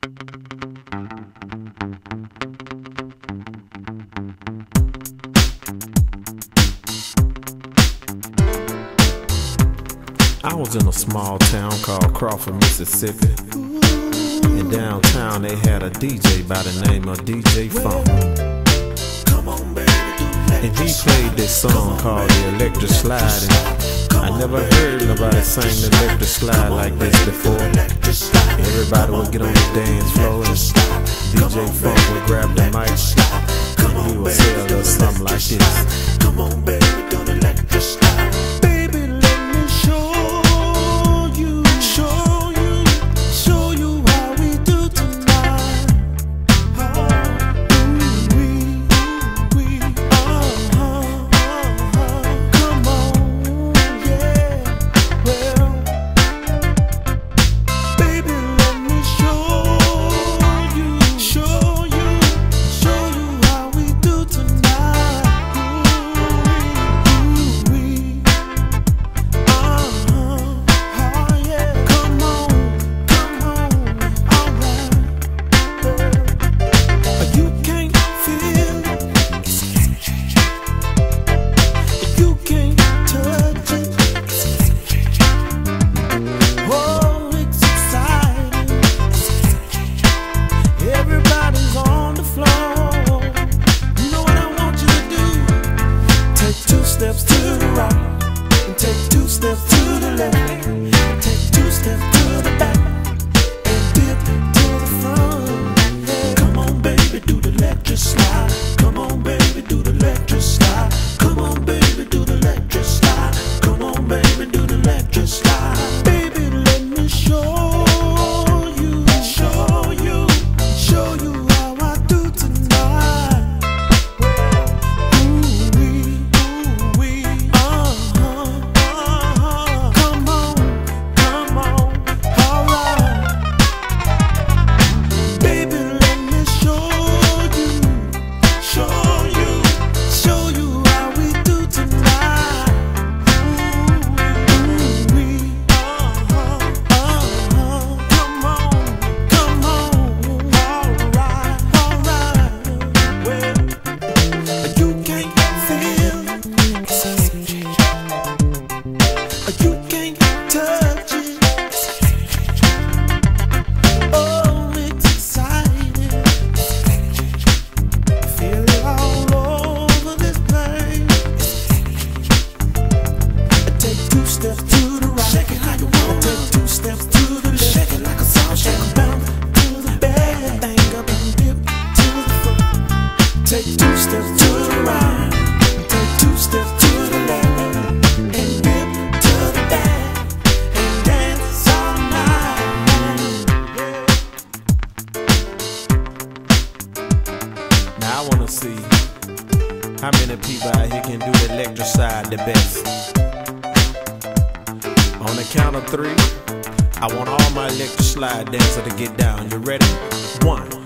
I was in a small town called Crawford, Mississippi. In downtown they had a DJ by the name of DJ Funk. And he played this song called The Electric Slide. And I never heard nobody sing the electric slide like this before. Everybody would get on the dance floor and DJ Funk would grab the mic and he would say a little something like this. Come on baby, don't electric slide. Steps to the right, and take 2 steps to the left, and take 2 steps to the back, and dip to the front. Yeah. Come on, baby, do the electric slide. Come on, baby, do the electric slide. Come on, baby, do the electric slide. Come on, baby, do the electric slide. Baby, let me show you how I do tonight. Steps to the right, shake it how you want. Take 2 steps to the left, shake it like a song. Shake it down to the back, bang up and dip to the front. Take 2 steps to the right, take 2 steps to the left, and dip to the back, and dance all night. Now I wanna see how many people out here can do the electric slide the best. On the count of 3, I want all my electric slide dancers to get down. You ready? 1